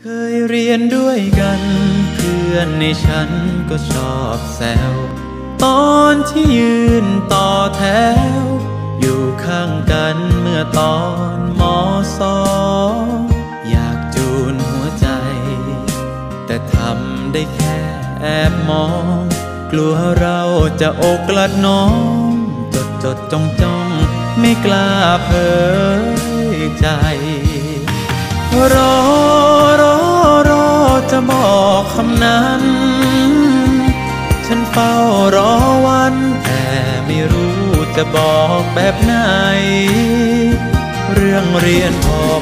เคยเรียนด้วยกันเพื่อนในฉันก็ชอบแซวตอนที่ยืนต่อแถวอยู่ข้างกันเมื่อตอนม.ส.อยากจูนหัวใจแต่ทำได้แค่แอบมองกลัวเราจะอกกลัดน้องจดจ้องไม่กล้าเผยใจรอจะบอกคำนั้นฉันเฝ้ารอวันแต่ไม่รู้จะบอกแบบไหนเรื่องเรียนพอ